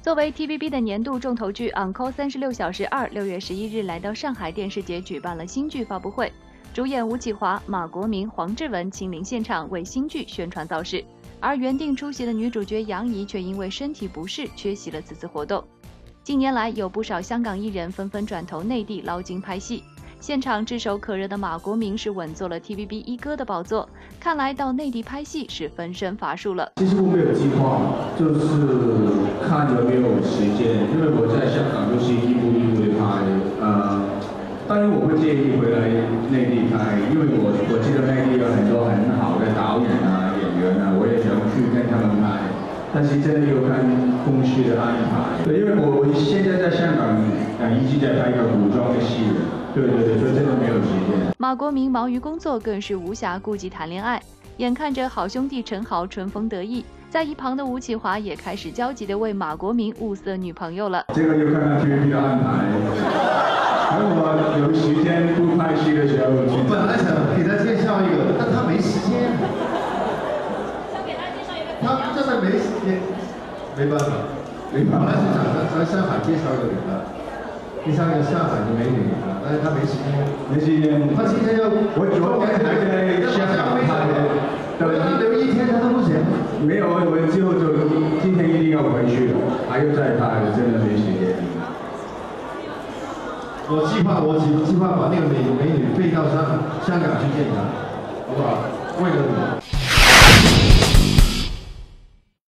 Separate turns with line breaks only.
作为 TVB 的年度重头剧《Uncle 36小时2》，6月11日来到上海电视节举办了新剧发布会，主演吴启华、马国明、黄志文亲临现场为新剧宣传造势，而原定出席的女主角杨怡却因为身体不适缺席了此次活动。近年来，有不少香港艺人纷纷转投内地捞金拍戏。现场炙手可热的马国明是稳坐了 TVB 一哥的宝座，看来到内地拍戏是分身乏术了。
其实我没有计划，就是看有没有时间，因为我在香港就是一步一步的拍，当然我不介意回来内地拍，因为我记得内地有很多很好的导演啊、演员啊，我也想去跟他们拍。但是真的有看公司的安排，对，因为我现在在香港，一直在拍一个古装的戏，对，所以真的没有时间。
马国明忙于工作，更是无暇顾及谈恋爱。眼看着好兄弟陈豪春风得意，在一旁的吴启华也开始焦急地为马国明物色女朋友了。
这个又看看 TVB 的安排，等我有时间不拍戏的时候，
我本来想给他介绍一个，但他没时间。他真的没时间，没办法。本来是想在上海介绍一个给他，介绍一个上海的美女给他，但是他没时间。
没时间。
他今天要，
我昨天还在香港拍的，
他留一天他都不行。
没有，我之后就今天一定要回去了，还要再拍，真的没时间。
我计划把那个美女飞到香港去见他，好不好？为了你。